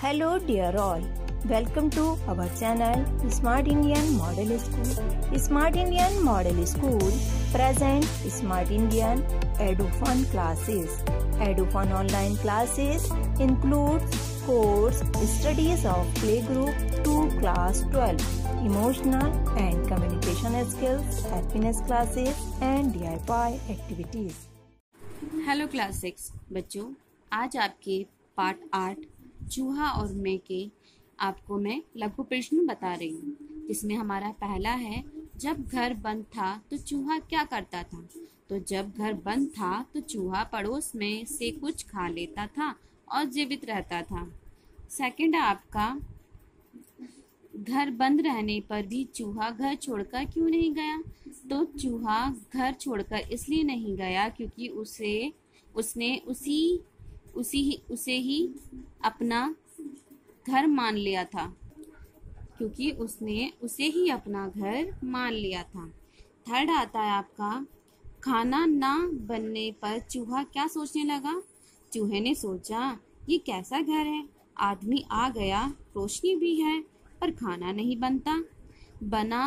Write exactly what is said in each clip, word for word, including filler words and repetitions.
Hello dear all, welcome to our channel Smart Indian Model School. Smart Indian Model School present Smart Indian EduFun classes. EduFun online classes include course studies of playgroup to class twelve, emotional and communication skills, happiness classes and D I Y activities. Hello class six बच्चों, आज आपके part आठ चूहा और मैं के आपको मैं लघु प्रश्न बता रही हूँ, जिसमें हमारा पहला है, जब घर बंद था तो चूहा क्या करता था। तो जब घर बंद था तो चूहा पड़ोस में से कुछ खा लेता था और जीवित रहता था। सेकंड है आपका, घर बंद रहने पर भी चूहा घर छोड़कर क्यों नहीं गया। तो चूहा घर छोड़कर इसलिए नहीं गया क्योंकि उसे उसने उसी उसी ही उसे ही अपना घर मान लिया था क्योंकि उसने उसे ही अपना घर मान लिया था। थर्ड आता है आपका, खाना ना बनने पर चूहा क्या सोचने लगा। चूहे ने सोचा, ये कैसा घर है, आदमी आ गया, रोशनी भी है पर खाना नहीं बनता बना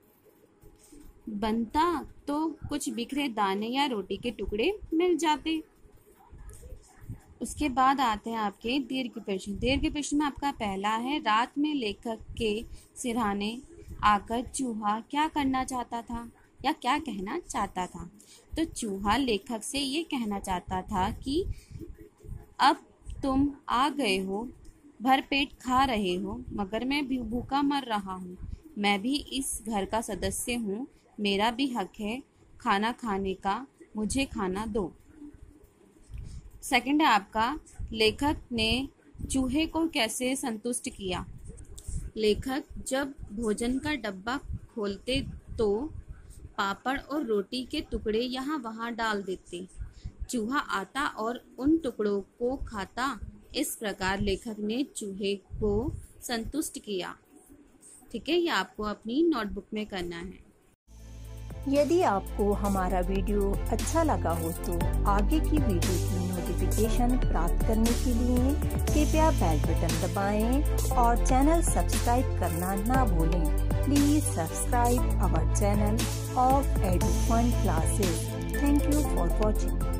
बनता तो कुछ बिखरे दाने या रोटी के टुकड़े मिल जाते। उसके बाद आते हैं आपके दीर्घ प्रश्न। दीर्घ प्रश्न में आपका पहला है, रात में लेखक के सिरहाने आकर चूहा क्या करना चाहता था या क्या कहना चाहता था। तो चूहा लेखक से ये कहना चाहता था कि अब तुम आ गए हो, भर पेट खा रहे हो, मगर मैं भी भूखा मर रहा हूँ। मैं भी इस घर का सदस्य हूँ, मेरा भी हक है खाना खाने का, मुझे खाना दो। सेकंड है आपका, लेखक ने चूहे को कैसे संतुष्ट किया। लेखक जब भोजन का डब्बा खोलते तो पापड़ और रोटी के टुकड़े यहाँ वहाँ डाल देते। चूहा आता और उन टुकड़ों को खाता। इस प्रकार लेखक ने चूहे को संतुष्ट किया। ठीक है, ये आपको अपनी नोटबुक में करना है। यदि आपको हमारा वीडियो अच्छा लगा हो तो आगे की वीडियो की नोटिफिकेशन प्राप्त करने के लिए कृपया बेल बटन दबाएं और चैनल सब्सक्राइब करना ना भूलें। Please subscribe our channel of Edufun classes. Thank you for watching.